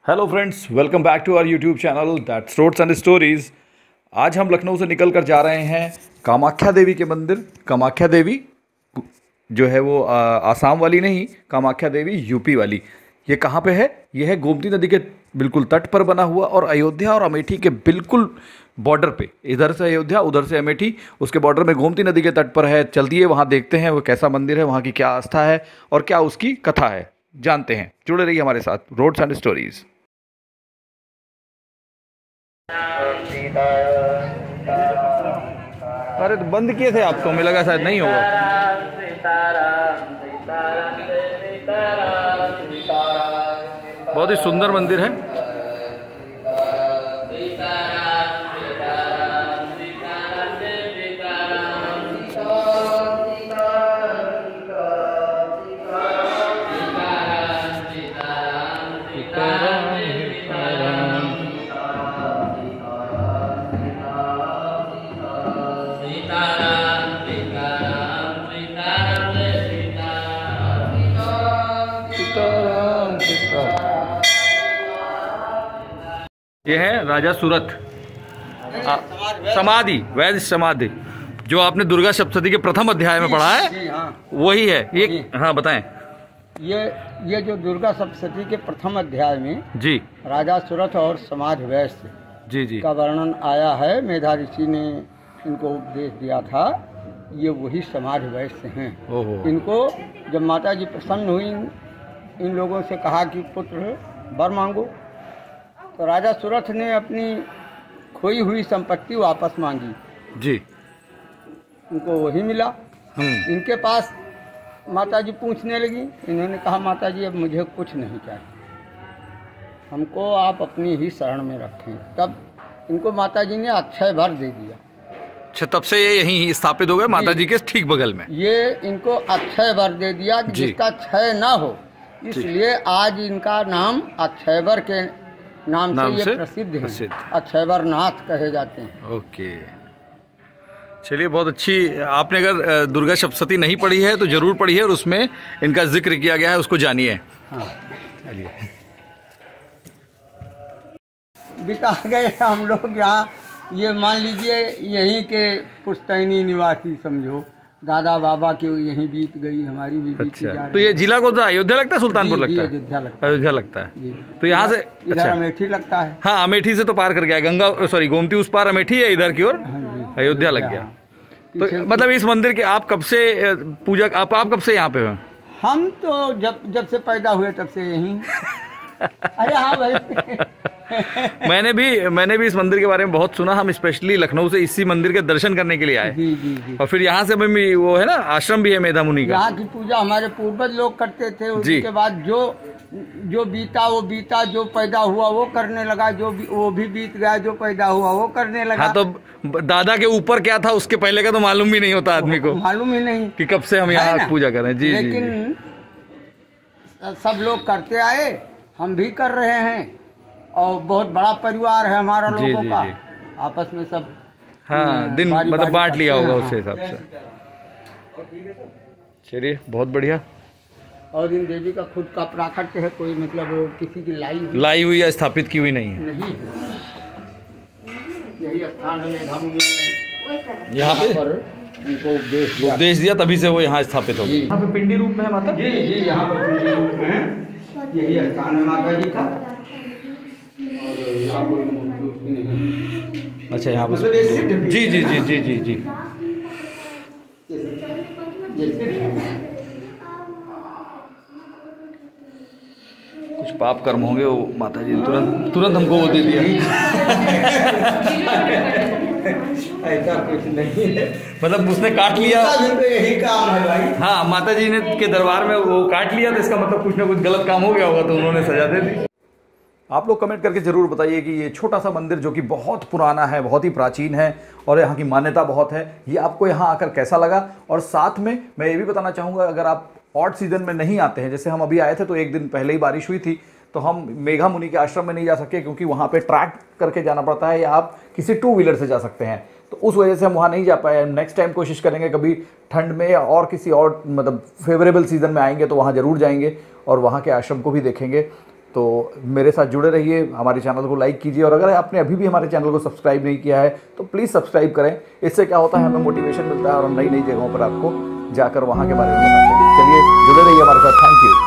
Hello friends, welcome back to our YouTube channel that's roads and stories. आज हम लखनऊ से निकल कर जा रहे हैं कामाख्या देवी के मंदिर। कामाख्या देवी जो है वो आसाम वाली नहीं, कामाख्या देवी यूपी वाली। ये कहाँ पे है? ये है गोमती नदी के बिल्कुल तट पर बना हुआ और अयोध्या और अमेठी के बिल्कुल बॉर्डर पे। इधर से अयोध्या, उधर से अमेठी, उसके बॉर्डर में गोमती नदी के तट पर है। चलती वहाँ देखते हैं वो कैसा मंदिर है, वहाँ की क्या आस्था है और क्या उसकी कथा है, जानते हैं। जुड़े रहिए हमारे साथ, रोड्स एंड स्टोरीज। अरे तो बंद किए थे आपको, हमें लगा शायद नहीं होगा। बहुत ही सुंदर मंदिर है। ये है राजा सूरत समाधि, वैद्य समाधि, जो आपने दुर्गा सप्तशती के प्रथम अध्याय में पढ़ा है। हाँ। वही है ये। हाँ बताएं। ये जो दुर्गा सप्तशती के प्रथम अध्याय में जी राजा सूरत और समाधि वैश्य जी का वर्णन आया है। मेधा ऋषि ने इनको उपदेश दिया था। ये वही समाधि वैश्य हैं। इनको जब माता जी प्रसन्न हुई, इन लोगों से कहा कि पुत्र वर मांगो, तो राजा सूरत ने अपनी खोई हुई संपत्ति वापस मांगी जी। उनको वही मिला। इनके पास माता जी पूछने लगी। इन्होंने कहा माता जी अब मुझे कुछ नहीं चाहिए, हमको आप अपनी ही शरण में रखें। तब इनको माता जी ने अक्षय वर दे दिया। अच्छा, तब से ये यहीं स्थापित हो गए माता जी के ठीक बगल में। ये इनको अक्षय वर दे दिया, जिसका क्षय ना हो, इसलिए आज इनका नाम अक्षयवर के नाम से ये प्रसिद्ध है। अक्षयवर नाथ कहे जाते हैं। ओके, चलिए, बहुत अच्छी। आपने अगर दुर्गा सप्तशती नहीं पढ़ी है तो जरूर पढ़ी है, और उसमें इनका जिक्र किया गया है, उसको जानिए। हाँ, चलिए। बिता गए हम लोग यहाँ। ये मान लीजिए यहीं के पुश्तैनी निवासी समझो, दादा बाबा की यहीं बीत गई, हमारी भी बीत जा रही। तो ये जिला कौन सा? अयोध्या लगता है, सुल्तानपुर लगता है? अयोध्या लगता है। तो यहाँ से इधर अमेठी लगता है। हाँ, अमेठी से तो पार कर गया गंगा, सॉरी गोमती उस पार अमेठी है, इधर की ओर अयोध्या लग गया। तो मतलब इस मंदिर के आप कब से पूजा, आप कब से यहाँ पे हो? हम तो जब से पैदा हुए तब से यहीं। अरे हाँ भाई। मैंने भी इस मंदिर के बारे में बहुत सुना। हम स्पेशली लखनऊ से इसी मंदिर के दर्शन करने के लिए आए। जी। और फिर यहाँ से भी वो है ना, आश्रम भी है मेधा मुनि का। यहाँ की पूजा हमारे पूर्वज लोग करते थे। उसके बाद जो बीता, जो पैदा हुआ वो करने लगा, वो भी बीत गया, जो पैदा हुआ वो करने लगा। हाँ, तो दादा के ऊपर क्या था उसके पहले का तो मालूम भी नहीं होता आदमी को। मालूम ही नहीं कि कब से हम यहाँ पूजा कर रहे हैं। जी, लेकिन सब लोग करते आए, हम भी कर रहे हैं। और बहुत बड़ा परिवार है हमारा लोगों का। आपस में सब दिन मतलब बांट लिया होगा उस हिसाब से। चलिए, बहुत बढ़िया। और इन देवी का खुद का प्राकट्य है, कोई मतलब किसी की लाई हुई या स्थापित की हुई नहीं है। यही स्थान है। यहाँ पे उनको उपदेश दिया, तभी से वो यहाँ स्थापित हो गए। यहाँ पे पिंडी रूप में है माता जी। यहाँ पर पिंडी रूप में है। यही स्थान है माता जी का। अच्छा, यहाँ पर जी। कुछ पाप कर्म होंगे, वो माता जी तुरंत हमको वो दे दिया। ऐसा कुछ नहीं है, मतलब उसने काट लिया। यही काम है भाई। हाँ, माता जी ने के दरबार में वो काट लिया, तो इसका मतलब कुछ ना कुछ गलत काम हो गया होगा, तो उन्होंने सजा दे दी। आप लोग कमेंट करके ज़रूर बताइए कि ये छोटा सा मंदिर जो कि बहुत पुराना है, बहुत ही प्राचीन है और यहाँ की मान्यता बहुत है, ये आपको यहाँ आकर कैसा लगा। और साथ में मैं ये भी बताना चाहूँगा, अगर आप ऑड सीजन में नहीं आते हैं, जैसे हम अभी आए थे तो एक दिन पहले ही बारिश हुई थी, तो हम मेघा मुनि के आश्रम में नहीं जा सके क्योंकि वहाँ पे ट्रैक करके जाना पड़ता है, या आप किसी 2 व्हीलर से जा सकते हैं, तो उस वजह से हम वहाँ नहीं जा पाए। नेक्स्ट टाइम कोशिश करेंगे, कभी ठंड में या और किसी और मतलब फेवरेबल सीज़न में आएंगे तो वहाँ ज़रूर जाएंगे और वहाँ के आश्रम को भी देखेंगे। तो मेरे साथ जुड़े रहिए, हमारे चैनल को लाइक कीजिए, और अगर आपने अभी भी हमारे चैनल को सब्सक्राइब नहीं किया है तो प्लीज़ सब्सक्राइब करें। इससे क्या होता है, हमें मोटिवेशन मिलता है और हम नई नई जगहों पर आपको जाकर वहाँ के बारे में बताते हैं। चलिए जुड़े रहिए हमारे साथ। Thank you.